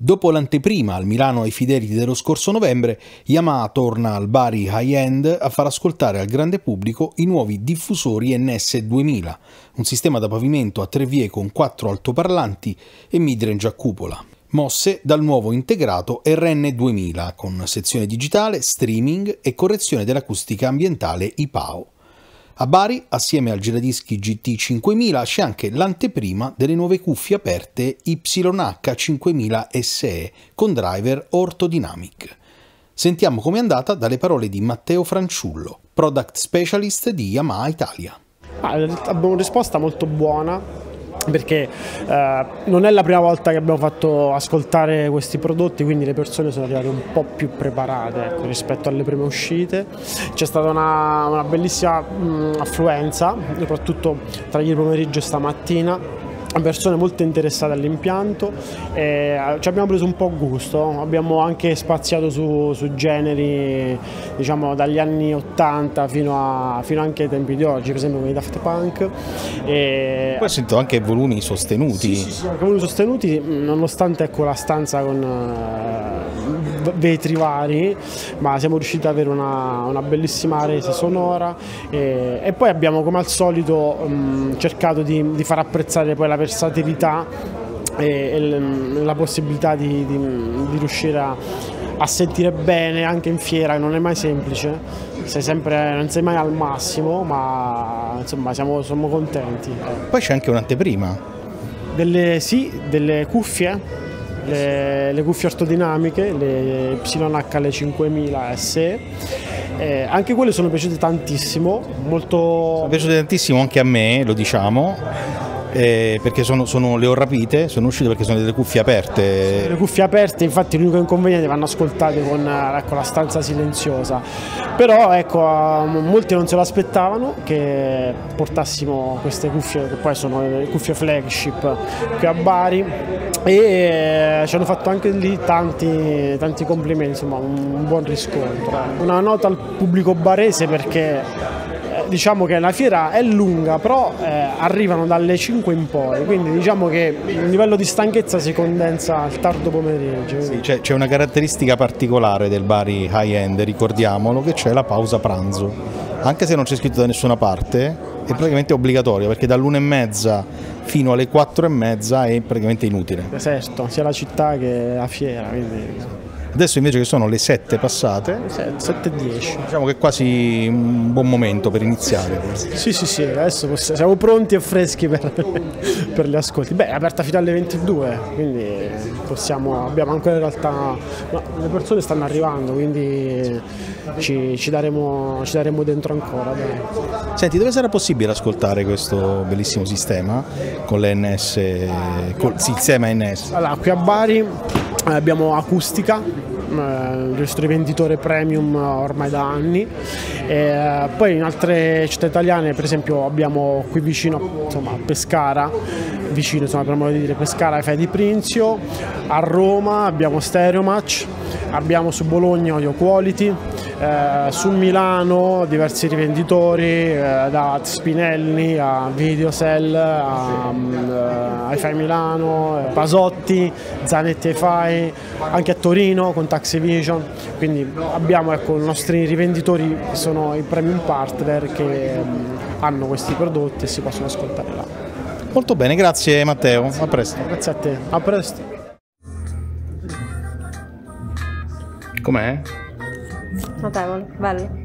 Dopo l'anteprima al Milano ai fedeli dello scorso novembre, Yamaha torna al Bari High-End a far ascoltare al grande pubblico i nuovi diffusori NS 2000, un sistema da pavimento a 3 vie con 4 altoparlanti e midrange a cupola, mosse dal nuovo integrato RN 2000 con sezione digitale, streaming e correzione dell'acustica ambientale IPAO. A Bari, assieme al giradischi GT 5000, c'è anche l'anteprima delle nuove cuffie aperte YH 5000 SE con driver Orthodynamic. Sentiamo com'è andata dalle parole di Matteo Franciullo, Product Specialist di Yamaha Italia. Abbiamo una risposta molto buona, perché non è la prima volta che abbiamo fatto ascoltare questi prodotti, quindi le persone sono arrivate un po' più preparate rispetto alle prime uscite. C'è stata una bellissima affluenza, soprattutto tra ieri pomeriggio e stamattina. Persone molto interessate all'impianto, ci abbiamo preso un po' gusto, abbiamo anche spaziato su generi, diciamo, dagli anni 80 fino anche ai tempi di oggi, per esempio con i Daft Punk. Poi sento anche volumi sostenuti. Sì, anche volumi sostenuti, nonostante ecco, la stanza con vetri vari, ma siamo riusciti ad avere una bellissima resa sonora e poi abbiamo come al solito cercato di far apprezzare poi la versatilità e la possibilità di riuscire a sentire bene anche in fiera, non è mai semplice, non sei mai al massimo, ma insomma siamo contenti. Poi c'è anche un'anteprima. Delle cuffie. Le cuffie ortodinamiche, le YH 5000 SE, anche quelle sono piaciute tantissimo, sono piaciute tantissimo anche a me, lo diciamo. Perché le ho rapite, sono uscite perché sono delle cuffie aperte. Le cuffie aperte, infatti l'unico inconveniente vanno ascoltate con ecco, la stanza silenziosa, però ecco, molti non se lo aspettavano che portassimo queste cuffie, che poi sono le cuffie flagship qui a Bari, e ci hanno fatto anche lì tanti complimenti, insomma un buon riscontro. Una nota al pubblico barese, perché diciamo che la fiera è lunga, però arrivano dalle 5 in poi, quindi diciamo che il livello di stanchezza si condensa al tardo pomeriggio. Sì, c'è una caratteristica particolare del Bari High-End, ricordiamolo, che c'è la pausa pranzo. Anche se non c'è scritto da nessuna parte, è praticamente obbligatorio, perché dall'1:30 fino alle 4:30 è praticamente inutile. Deserto, sia la città che la fiera, quindi... Adesso invece che sono le 7 passate, 7:10. Diciamo che è quasi un buon momento per iniziare. Sì, adesso siamo pronti e freschi per gli ascolti. Beh, è aperta fino alle 22, quindi abbiamo ancora in realtà... No, le persone stanno arrivando, quindi ci daremo dentro ancora. Dai. Senti, dove sarà possibile ascoltare questo bellissimo sistema con l'NS, il sistema NS? Allora, qui a Bari abbiamo Acustica, il nostro rivenditore premium ormai da anni, poi in altre città italiane, per esempio abbiamo qui vicino, insomma, a Pescara, per modo di dire, Pescara ai Fai di Prinzio, a Roma abbiamo Stereomatch, abbiamo su Bologna Audio Quality, su Milano diversi rivenditori, da Spinelli a Videocell a Hi-Fi Milano, Pasotti, Zanetti Hi-Fi, anche a Torino con Taxivision, quindi abbiamo ecco, i nostri rivenditori che sono i premium partner che hanno questi prodotti e si possono ascoltare là. Molto bene, grazie Matteo, a presto. Grazie a te, a presto. Com'è? Notevole, bello.